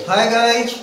Hi guys,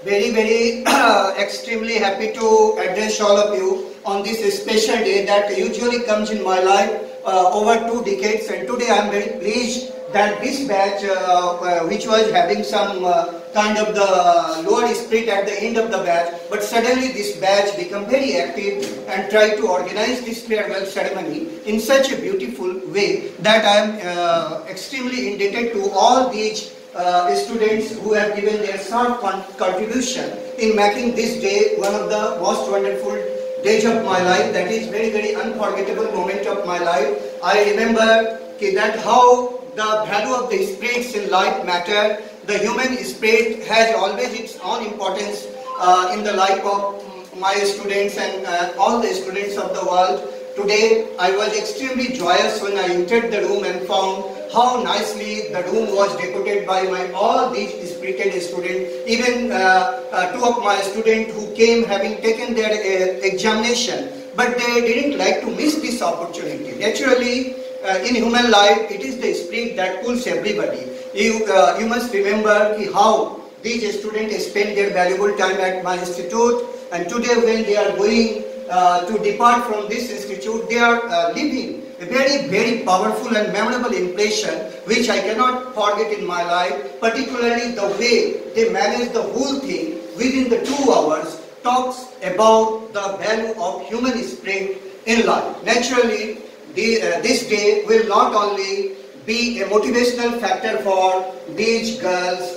very extremely happy to address all of you on this special day that usually comes in my life over 2 decades, and today I am very pleased that this batch which was having some kind of the lower spirit at the end of the batch, but suddenly this batch become very active and try to organize this farewell ceremony in such a beautiful way that I am extremely indebted to all these students who have given their short contribution in making this day one of the most wonderful days of my life. That is very unforgettable moment of my life. I remember that how the value of the spirits in life matter. The human spirit has always its own importance in the life of my students and all the students of the world. Today I was extremely joyous when I entered the room and found how nicely the room was decorated by all these spirited students. Even 2 of my students who came having taken their examination, but they didn't like to miss this opportunity. Naturally, in human life, it is the spirit that pulls everybody. You must remember how these students spend their valuable time at my institute, and today when they are going to depart from this institute, they are leaving a very powerful and memorable impression which I cannot forget in my life. Particularly the way they manage the whole thing within the 2 hours talks about the value of human spirit in life. Naturally, this day will not only be a motivational factor for these girls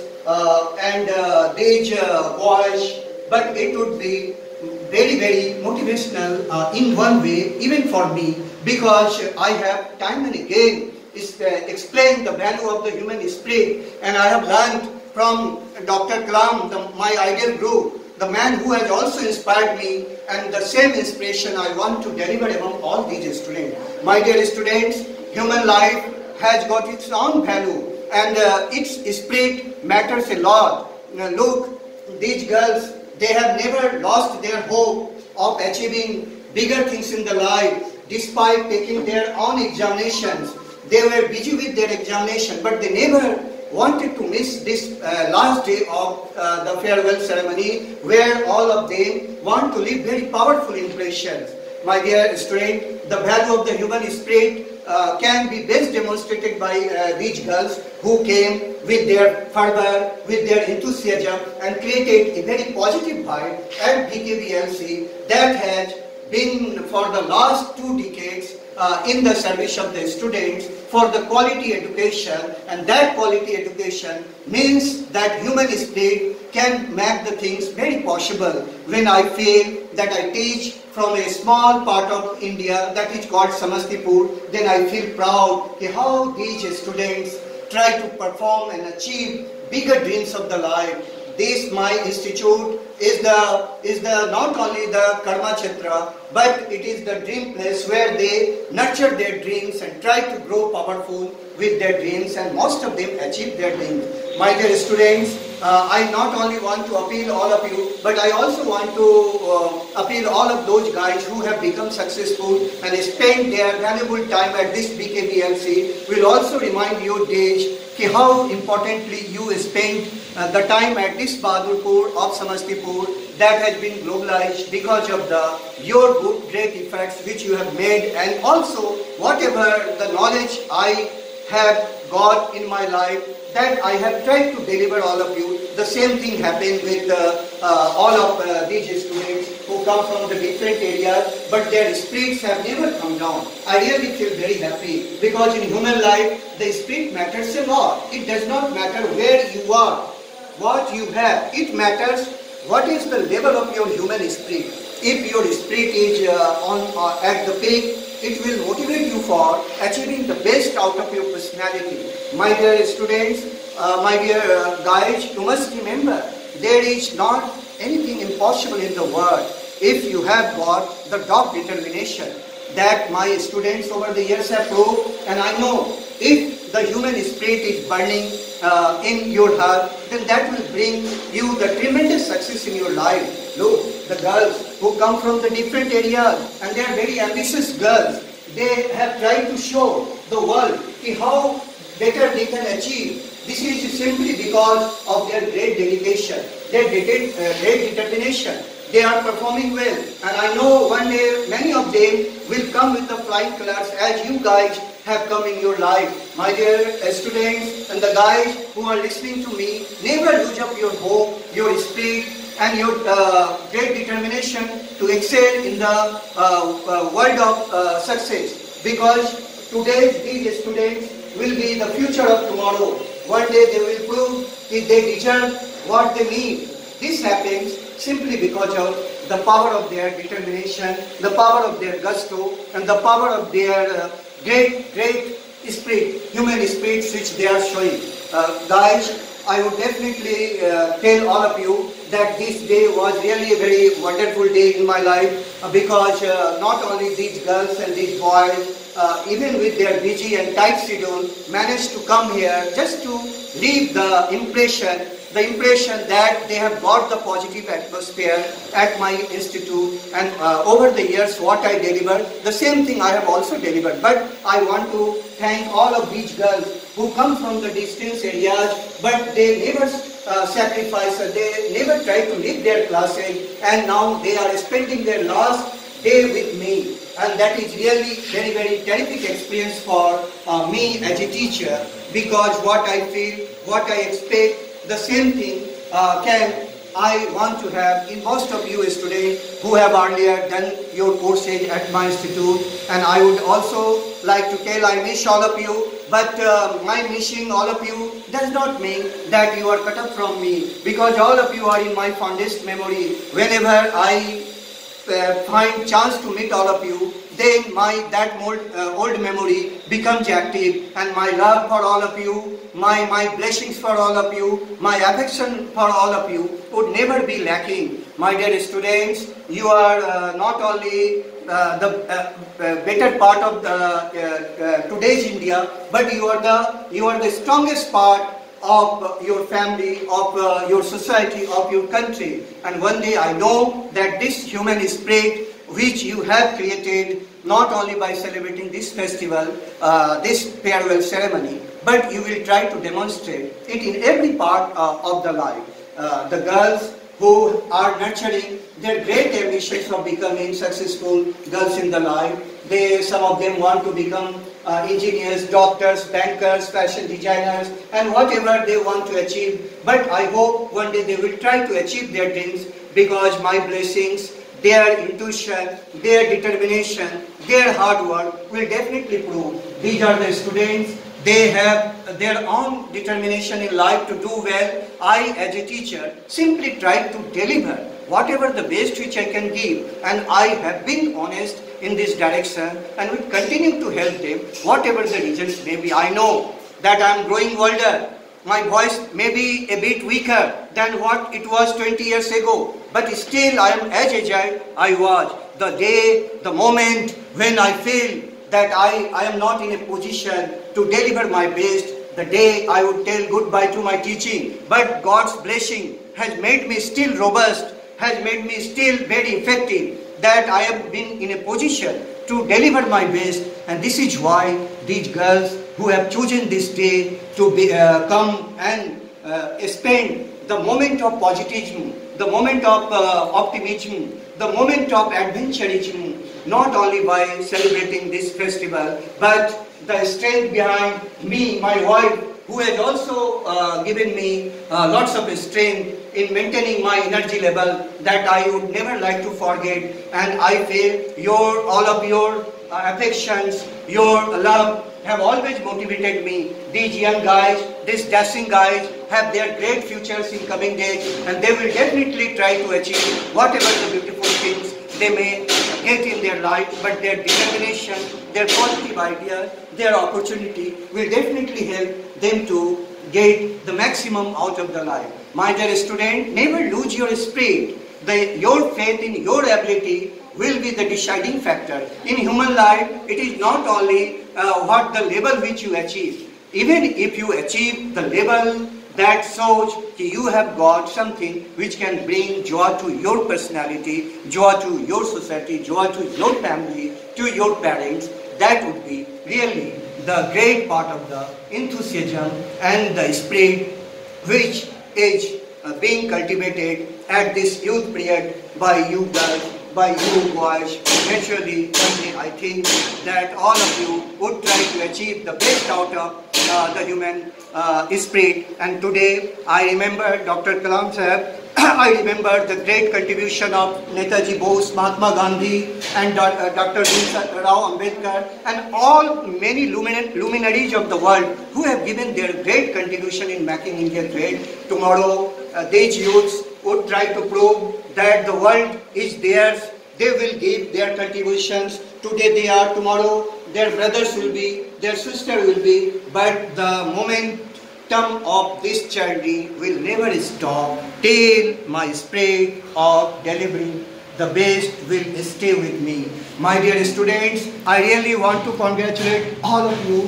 and these boys, but it would be very motivational in one way, even for me, because I have time and again explained the value of the human spirit, and I have learned from Dr. Kalam, my ideal guru, the man who has also inspired me, and the same inspiration I want to deliver among all these students. My dear students, human life has got its own value, and its spirit matters a lot. Look, these girls, they have never lost their hope of achieving bigger things in the life. Despite taking their own examinations, they were busy with their examination, but they never wanted to miss this last day of the farewell ceremony, where all of them want to leave very powerful impressions. My dear student, the value of the human spirit can be best demonstrated by these girls who came with their fervor, with their enthusiasm, and created a very positive vibe at BKBLC that has been for the last 2 decades in the service of the students for the quality education, and that quality education means that human spirit can make the things very possible. When I feel that I teach from a small part of India that is called Samastipur, then I feel proud how these students try to perform and achieve bigger dreams of the life. This my institute is the not only the Karma Chitra, but it is the dream place where they nurture their dreams and try to grow powerful with their dreams, and most of them achieve their dreams. My dear students, I not only want to appeal all of you, but I also want to appeal all of those guys who have become successful and spent their valuable time at this BKBLC. Will also remind you, Dej, how importantly you spent the time at this Bahadurpur of Samastipur that has been globalized because of your great efforts which you have made, and also whatever the knowledge I have got in my life that I have tried to deliver all of you. The same thing happened with all of these students who come from the different areas, but their spirits have never come down. I really feel very happy, because in human life the spirit matters a lot. It does not matter where you are, what you have. It matters what is the level of your human spirit. If your spirit is at the peak, it will motivate you for achieving the best out of your personality. My dear students, my dear guys, you must remember, there is not anything impossible in the world if you have got the dogged determination that my students over the years have proved. And I know if the human spirit is burning in your heart, then that will bring you the tremendous success in your life. Look, the girls who come from the different areas, and they are very ambitious girls. They have tried to show the world how better they can achieve. This is simply because of their great dedication, their great determination. They are performing well, and I know one day many of them will come with the flying colors as you guys have come in your life. My dear students and the guys who are listening to me, never lose up your hope, your spirit, and your great determination to excel in the world of success, because today these students will be the future of tomorrow. One day they will prove if they deserve what they need. This happens simply because of the power of their determination, the power of their gusto, and the power of their great spirit, human spirits which they are showing. Guys, I would definitely tell all of you that this day was really a very wonderful day in my life, because not only these girls and these boys, even with their busy and tight schedule, managed to come here just to leave the impression that they have got the positive atmosphere at my institute, and over the years what I delivered, the same thing I have also delivered. But I want to thank all of these girls who come from the distance areas, but they never sacrifice, they never try to leave their classes, and now they are spending their last day with me. And that is really very terrific experience for me as a teacher, because what I feel, what I expect, the same thing I want to have in most of you students who have earlier done your courses at my institute. And I would also like to tell, I miss all of you, but my missing all of you does not mean that you are cut off from me, because all of you are in my fondest memory. Whenever I find chance to meet all of you, then that old memory becomes active, and my love for all of you, my blessings for all of you, my affection for all of you would never be lacking. My dear students, you are not only the better part of today's India, but you are the strongest part of your family, of your society, of your country. And one day I know that this human spirit which you have created, not only by celebrating this festival, this farewell ceremony, but you will try to demonstrate it in every part of the life. The girls who are nurturing their great ambitions of becoming successful girls in the life, some of them want to become engineers, doctors, bankers, fashion designers, and whatever they want to achieve. But I hope one day they will try to achieve their dreams, because my blessings, their intuition, their determination, their hard work will definitely prove. These are the students, they have their own determination in life to do well. I, as a teacher, simply try to deliver whatever the best which I can give, and I have been honest in this direction and will continue to help them, whatever the reasons may be. I know that I am growing older. My voice may be a bit weaker than what it was 20 years ago, but still I am as agile I was. The day, the moment when I feel that I am not in a position to deliver my best, the day I would tell goodbye to my teaching. But God's blessing has made me still robust, has made me still very effective, that I have been in a position to deliver my best. And this is why these girls who have chosen this day to come and spend the moment of positivism, the moment of optimism, the moment of adventurism, not only by celebrating this festival, but the strength behind me, my wife, who has also given me lots of strength in maintaining my energy level, that I would never like to forget. And I feel all of your affections, your love have always motivated me. These young guys, these dashing guys have their great futures in coming days, and they will definitely try to achieve whatever the beautiful things they may get in their life, but their determination, their positive ideas, their opportunity will definitely help them to get the maximum out of the life. My dear student, never lose your spirit. Your faith in your ability will be the deciding factor. In human life, it is not only what the level which you achieve. Even if you achieve the level that shows you have got something which can bring joy to your personality, joy to your society, joy to your family, to your parents, that would be really the great part of the enthusiasm and the spirit which is being cultivated at this youth period by you girls, by you boys. Naturally, I think that all of you would try to achieve the best out of the human spirit. And today I remember Dr. Kalam Sahib. I remember the great contribution of Netaji Bose, Mahatma Gandhi, and Dr. Rao Ambedkar, and all many luminaries of the world who have given their great contribution in making India great. Tomorrow, these youths would try to prove that the world is theirs. They will give their contributions. Today they are, tomorrow their brothers will be, their sister will be, but the momentum of this journey will never stop till my spirit of delivering the best will stay with me. My dear students, I really want to congratulate all of you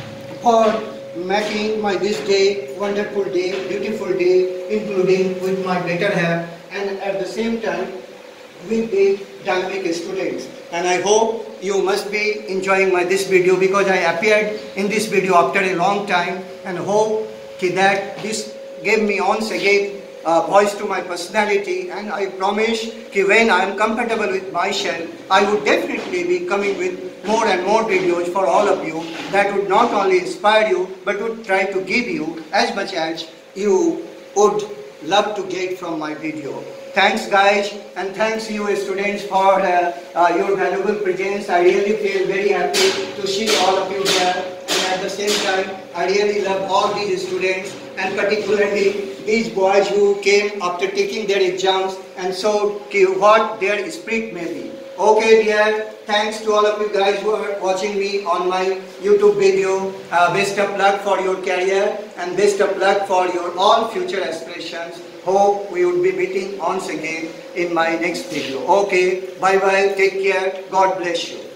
for making my this day wonderful day, beautiful day, including with my better half, and at the same time with the dynamic students. And I hope you must be enjoying this video, because I appeared in this video after a long time, and hope that this gave me once again voice to my personality. And I promise that when I am comfortable with myself, I would definitely be coming with more and more videos for all of you that would not only inspire you but would try to give you as much as you would love to get from my video. Thanks guys, and thanks you students for your valuable presence. I really feel very happy to see all of you here, and at the same time I really love all these students, and particularly these boys who came after taking their exams and showed what their spirit may be. Okay dear, thanks to all of you guys who are watching me on my YouTube video. Best of luck for your career, and best of luck for your all future aspirations. Hope we would be meeting once again in my next video. Okay, bye bye, take care, God bless you.